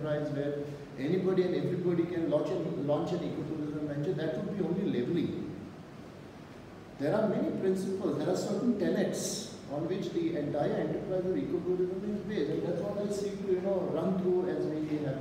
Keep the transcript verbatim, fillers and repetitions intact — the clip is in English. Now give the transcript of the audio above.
enterprise where anybody and everybody can launch an, launch an ecotourism venture, that would be only leveling. There are many principles, there are certain tenets on which the entire enterprise of ecotourism is based, and that's what I seek to, you know, run through as we have